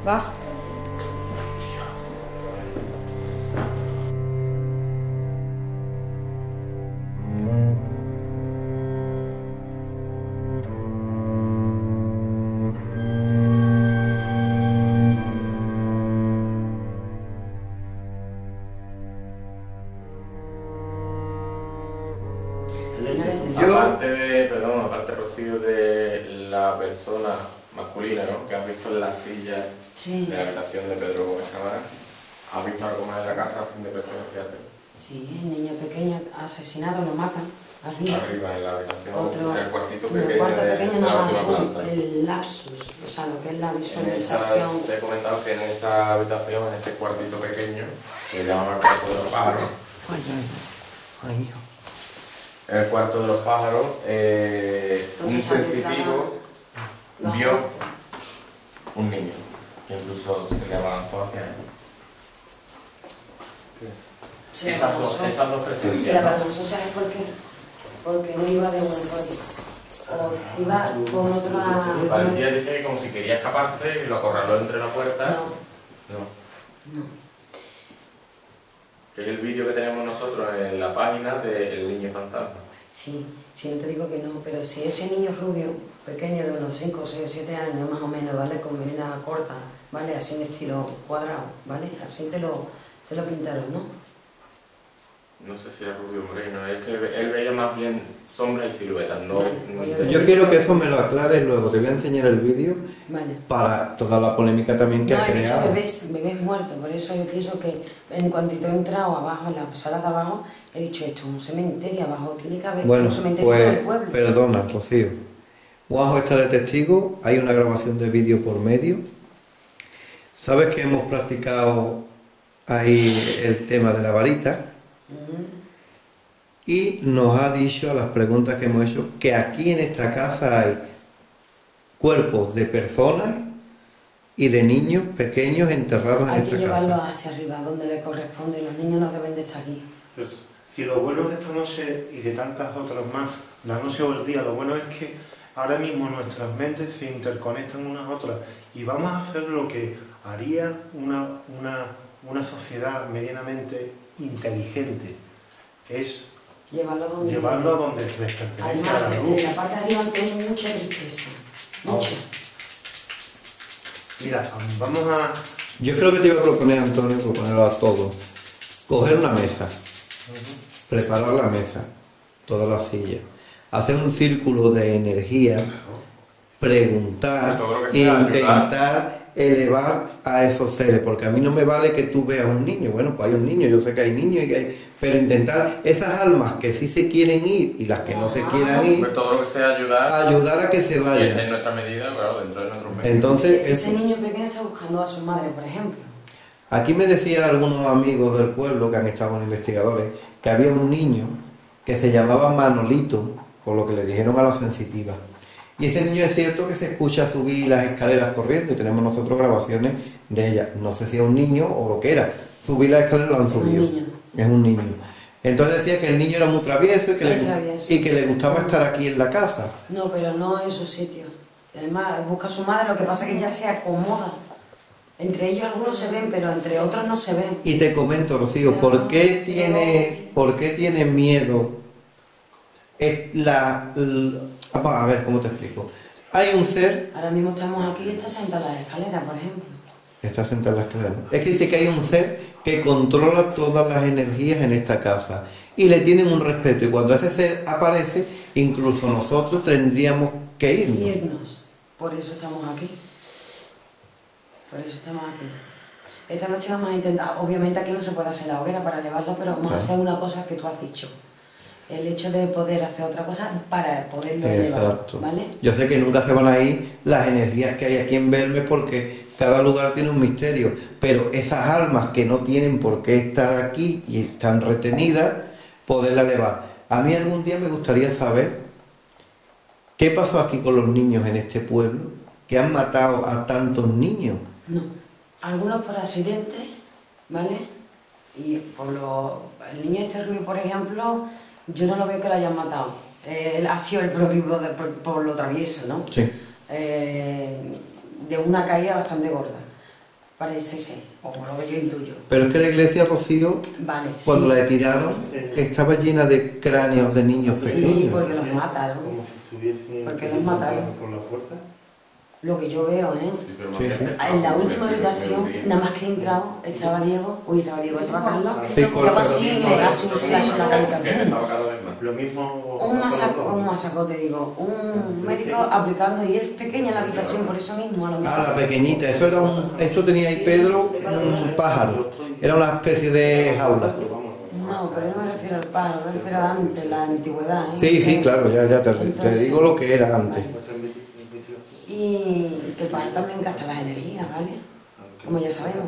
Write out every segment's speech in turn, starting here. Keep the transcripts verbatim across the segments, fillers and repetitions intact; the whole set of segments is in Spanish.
Va. Aparte de, perdón, aparte, Rocío, de la persona masculina, ¿no?, que has visto en la silla Sí. de la habitación de Pedro Gómez Cámara, ¿has visto algo más en la casa sin depresión? Fíjate. Sí, el niño pequeño asesinado, lo matan, arriba. Arriba, en la habitación, Otro, en el cuartito en el pequeño, cuarto de, pequeño de la última abajo, planta. el lapsus, o sea, lo que es la En esa, visualización. te he comentado que en esa habitación, en ese cuartito pequeño, que llaman el cuarto de los pájaros, Ay, ay, ay, hijo. el cuarto de los pájaros, eh, un Entonces, sensitivo la- vio un niño, que incluso se le abalanzó hacia él. Se le Esas dos, abalanzó. esas dos Se le presencias, ¿no? abalanzó, ¿sabes por qué? Porque no iba de buen rollo. O iba con otra... Parecía, dice, como si quería escaparse y lo acorraló entre la puerta. No, No. no. Que es el vídeo que tenemos nosotros en la página del niño fantasma. Sí, sí, no te digo que no, pero si ese niño rubio, pequeño de unos cinco, seis o siete años más o menos, ¿vale? Con melena corta, ¿vale? Así en estilo cuadrado, ¿vale? Así te lo, te lo pintaron, ¿no? No sé si era rubio o moreno, es que él veía más bien sombras y siluetas, no... Vale, no- voy a ver. Yo quiero que eso me lo aclares luego, te voy a enseñar el vídeo Vale. para toda la polémica también que No, ha he visto creado. bebés, bebés muertos, por eso yo pienso que en cuantito he entrado abajo, en la sala de abajo, he dicho, esto es un cementerio, abajo tiene que haber Bueno, un cementerio del pues pueblo. perdona, Rocío. Juanjo está de testigo, hay una grabación de vídeo por medio. ¿Sabes que hemos practicado ahí el tema de la varita? Mm. Y nos ha dicho a las preguntas que hemos hecho que aquí en esta casa hay cuerpos de personas y de niños pequeños enterrados en Hay que esta llevarlos casa. hacia arriba, donde les corresponde, los niños no deben de estar aquí. Pues, si lo bueno de esta noche y de tantas otras más, la noche o el día, lo bueno es que ahora mismo nuestras mentes se interconectan unas a otras y vamos a hacer lo que haría una, una, una sociedad medianamente inteligente, es Llevarlo donde... llevarlo a donde les pertenece a Además, la luz. en la parte de arriba tiene mucha tristeza, mucha. Mira, vamos a... Yo creo que te iba a proponer, Antonio, proponerlo a todos. Coger una mesa, preparar la mesa, todas las sillas, hacer un círculo de energía, preguntar, Todo lo que sea, intentar elevar a esos seres, porque a mí no me vale que tú veas un niño, bueno, pues hay un niño, yo sé que hay niños y que hay, pero intentar esas almas que sí se quieren ir y las que no se quieran ir, Hombre, todo lo que sea ayudar, ayudar a que se y en vayan. nuestra medida, claro, dentro de nuestros medios. Entonces, Ese eso- niño pequeño está buscando a su madre, por ejemplo. aquí me decían algunos amigos del pueblo que han estado con investigadores que había un niño que se llamaba Manolito, por lo que le dijeron a la sensitiva. Y ese niño es cierto que se escucha subir las escaleras corriendo y tenemos nosotros grabaciones de ella. No sé si es un niño o lo que era. Subir las escaleras lo han Es un subido. niño. Es un niño. Entonces decía que el niño era muy travieso y que, Es le, travieso. y que le gustaba estar aquí en la casa. No, pero no en su sitio. Además, busca a su madre, lo que pasa es que ella se acomoda. Entre ellos algunos se ven, pero entre otros no se ven. Y te comento, Rocío, ¿por qué tiene, por qué tiene miedo? Es la, l- vamos a ver cómo te explico. Hay un ser, Ahora mismo estamos aquí y está sentada en la escalera, por ejemplo. está sentado en la escalera, ¿no? Es que dice que hay un ser que controla todas las energías en esta casa y le tienen un respeto. Y cuando ese ser aparece, incluso nosotros tendríamos que irnos. Irnos. Por eso estamos aquí. Por eso estamos aquí. Esta noche vamos a intentar, obviamente aquí no se puede hacer la hoguera para elevarlo, pero vamos Claro. a hacer una cosa que tú has dicho. El hecho de poder hacer otra cosa para poderlo elevar, Exacto. ¿vale? Yo sé que nunca se van a ir las energías que hay aquí en Belmes porque cada lugar tiene un misterio, pero esas almas que no tienen por qué estar aquí y están retenidas, poderla elevar. A mí algún día me gustaría saber qué pasó aquí con los niños en este pueblo, que han matado a tantos niños. No. Algunos por accidente, ¿vale? Y por lo... El niño este rubio, por ejemplo, yo no lo veo que lo hayan matado. Eh, Él ha sido el propio de- por, por lo travieso, ¿no? Sí. Eh, de una caída bastante gorda. Parece ser, o por lo que yo intuyo. Pero es que la iglesia, Rocío, vale, cuando sí. la tiraron, estaba llena de cráneos de niños pequeños. Sí, porque los mataron. Como si estuviesen Porque los mataron. por la puerta. Lo que yo veo, ¿eh? Sí, pero Sí, sí. En la última habitación, nada más que he entrado, estaba Diego, uy, estaba Diego, estaba Carlos, Sí, luego correcto. así me hace un flash en la cabeza. Lo mismo. Un masaco, un masaco, te digo, un médico aplicando, y es pequeña la habitación, por eso mismo, a lo mejor. Ah, la pequeñita, eso era un, eso tenía ahí Pedro, un pájaro, era una especie de jaula. No, pero yo no me refiero al pájaro, me refiero a antes, la antigüedad. ¿eh? Sí, sí, claro, ya, ya te, te Entonces, digo lo que era antes. Y que el pájaro también gasta las energías, ¿vale? Como ya sabemos.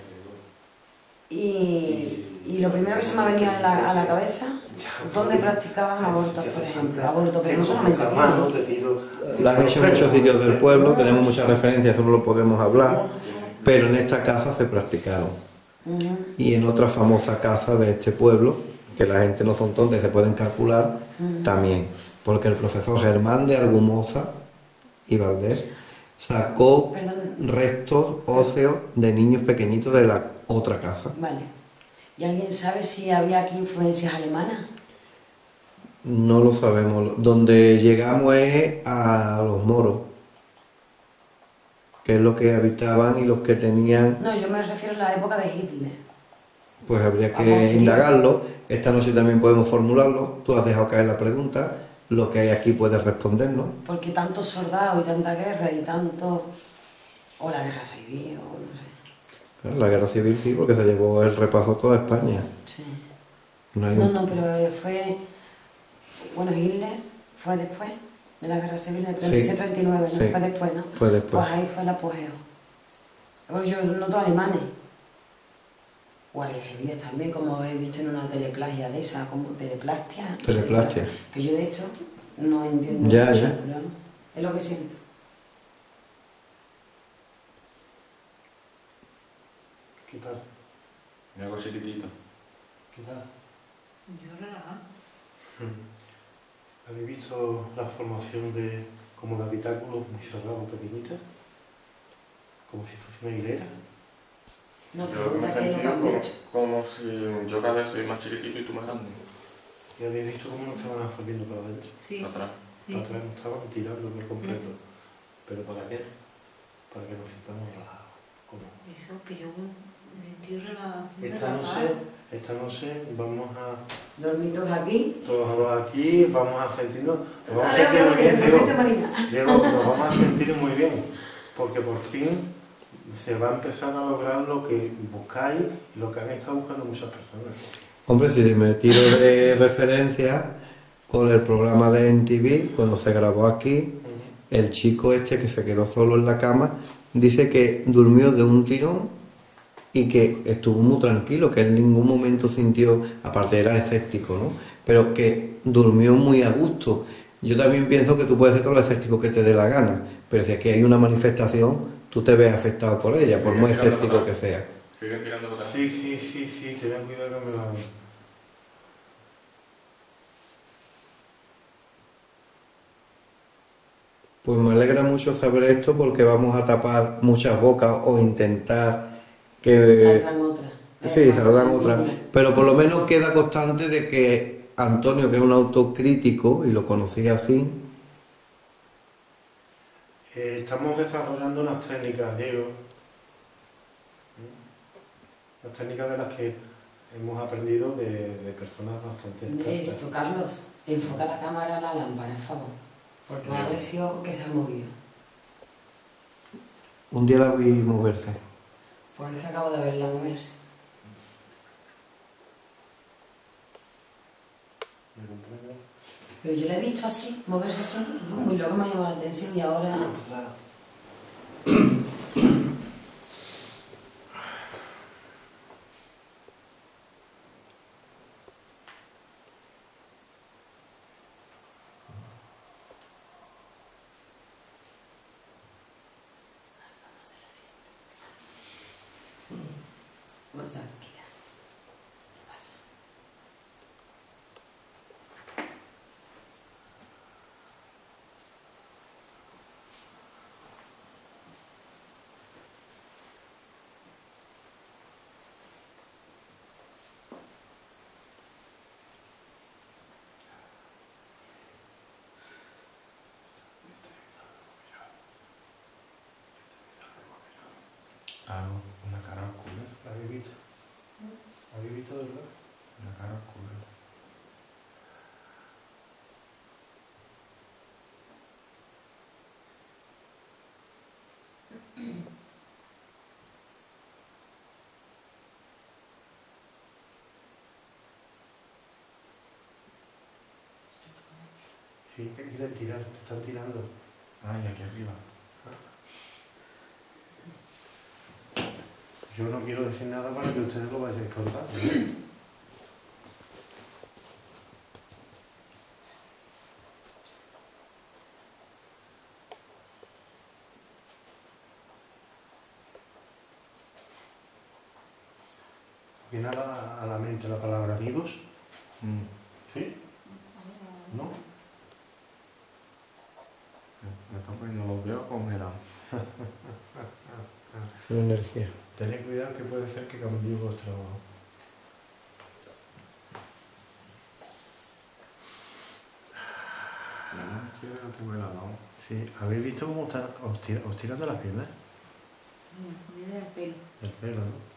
Y, y lo primero que se me ha venido a la, a la cabeza, ¿dónde practicaban abortos, por ejemplo? Abortos, pero no solamente aquí, ¿no? Lo han hecho en muchos sitios del pueblo, tenemos muchas referencias, eso no lo podemos hablar, pero en esta casa se practicaron. Uh-huh. Y en otra famosa casa de este pueblo, que la gente no son tontas y se pueden calcular, uh-huh. también. Porque el profesor Germán de Argumosa y Valdés sacó Perdón. restos óseos de niños pequeñitos de la otra casa. Vale. ¿Y alguien sabe si había aquí influencias alemanas? No lo sabemos. Donde llegamos es a los moros, que es lo que habitaban y los que tenían. No, yo me refiero a la época de Hitler. Pues habría A que posteriori. indagarlo. Esta noche también podemos formularlo. Tú has dejado caer la pregunta. Lo que hay aquí puedes respondernos. Porque tantos soldados y tanta guerra y tanto... O la guerra civil, o no sé. La guerra civil sí, porque se llevó el repaso a toda España. Sí. No hay No, un- no, pero fue... Bueno, Hitler fue después de la guerra civil del treinta y seis treinta y nueve, ¿no? sí. Fue después, ¿no? Fue después. Pues ahí fue el apogeo. Pero yo noto alemanes. Guardias civiles también, como he visto en una teleplagia de esa, como teleplastia. Teleplastia. Que yo de esto no entiendo Ya, mucho, ya. pero es lo que siento. ¿Qué tal? Algo chiquitito. ¿Qué tal? Yo relajada. ¿Habéis visto la formación de como de habitáculos muy cerrados, pequeñitas? Como si fuese una hilera. No, Yo me he pregunta qué es lo que sentido han como, hecho. como si yo cada vez soy más chiquitito y tú más grande. ¿Y habéis visto cómo nos estaban absorbiendo para adentro? Sí, Atrás. sí. Para atrás nos estaban tirando por completo. ¿Pero para qué? Para que nos sintamos relajados. ¿Cómo? Eso, que yo me sentí relajada. Esta noche, esta noche vamos a Dormitos aquí. todos aquí, vamos a sentirnos, nos vamos a Vale, sentir muy vale, bien, Diego. perfecto, Marina. Diego, nos vamos a sentir muy bien, porque por fin se va a empezar a lograr lo que buscáis y lo que han estado buscando muchas personas. Hombre, si me tiro de referencia con el programa de M T V, cuando se grabó aquí, el chico este que se quedó solo en la cama, dice que durmió de un tirón y que estuvo muy tranquilo, que en ningún momento sintió, aparte era escéptico, ¿no? Pero que durmió muy a gusto. Yo también pienso que tú puedes ser todo lo escéptico que te dé la gana, pero si aquí hay una manifestación, tú te ves afectado por ella, por muy escéptico que sea. Siguen tirando para atrás. Sí, sí, sí, sí, tened cuidado que me la... Pues me alegra mucho saber esto porque vamos a tapar muchas bocas o intentar que... Saldrán otras. Sí, saldrán otras. Pero por lo menos queda constante de que Antonio, que es un autocrítico, y lo conocí así, Eh, estamos desarrollando unas técnicas, Diego. Las técnicas de las que hemos aprendido de, de personas bastante expertas. Esto, Carlos, enfoca la cámara a la lámpara, por favor. Porque me ha parecido que se ha movido. un día la vi moverse. Pues es que acabo de verla moverse. ¿Me comprendes? Pero yo la he visto así, moverse así, fue muy loco, me ha llamado la atención y ahora... Más tranquila. ¿Qué pasa? Algo, una cara oscura. ¿La habéis visto? ¿La habéis visto, de verdad? Una cara oscura. Sí, que quieren tirar, te están tirando. Ay, aquí arriba. Yo no quiero decir nada para que ustedes lo vayan contando. ¿Viene a la, a la mente la palabra amigos? Mm. ¿Sí? ¿No? Me están poniendo los dedos congelados. Es una energía. Tened cuidado que puede ser que cambie vuestro... No, es que no tengo helado. Sí, ¿habéis visto cómo están, os, tira, os tiran de las piernas? Me da el pelo. El pelo, ¿no?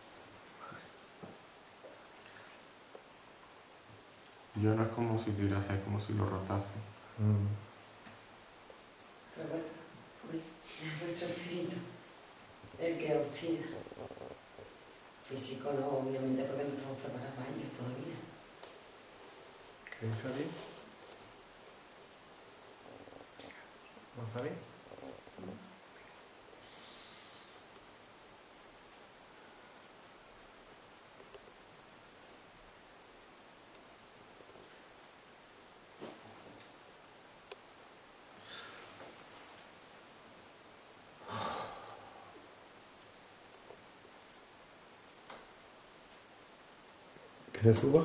Yo no es como si tirase, es como si lo rozase. Mm. Pero bueno, uy, es vuestro espíritu el que os tira. Físico no, obviamente, porque no estamos preparados para ello todavía. ¿Qué dice ahí? ¿No sabéis? ¿Que se suba?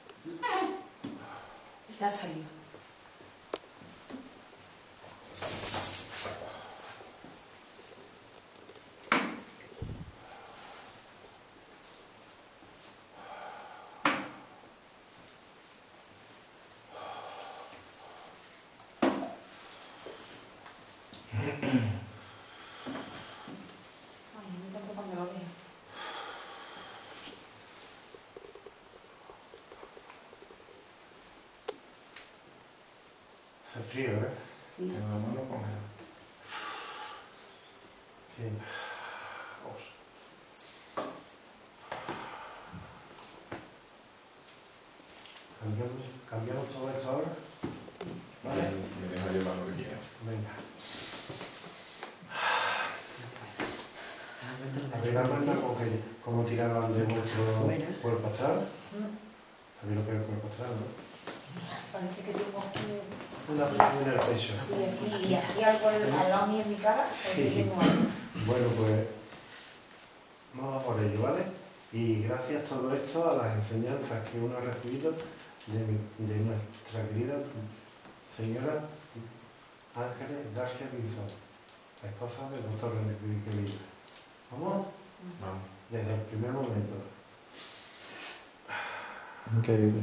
Ya ha salido. Ay, no tanto para que lo vea. Hace frío, ¿eh? Sí. Tengo la mano congelada. Sí. Vamos. ¿Cambiamos, cambiamos todo esto ahora? ¿Vale? Me deja llevar lo que quiera. Venga. Ah, ¿Habéis dado cuenta cómo, que, cómo tiraban de vuestro Fuera. cuerpo astral? ¿Sabéis lo que es el cuerpo astral, no? Parece que tengo aquí... Una presión en el pecho. Sí, aquí, y aquí algo al al lado mío en mi cara, Sí. parece que tengo algo. Bueno, pues vamos a por ello, ¿vale? Y gracias a todo esto, a las enseñanzas que uno ha recibido de, mi- de nuestra querida señora Ángeles García Pinzón, la esposa del doctor René Quevillo. ¿Vamos? Vamos. Desde el primer momento. Increíble.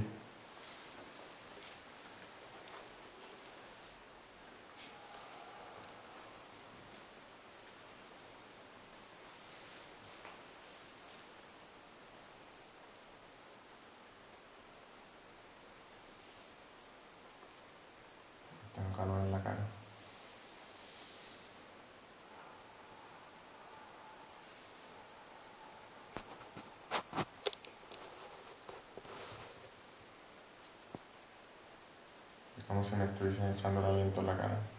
Tengo calor en la cara. Es como si me estuviesen echando el aliento en la cara.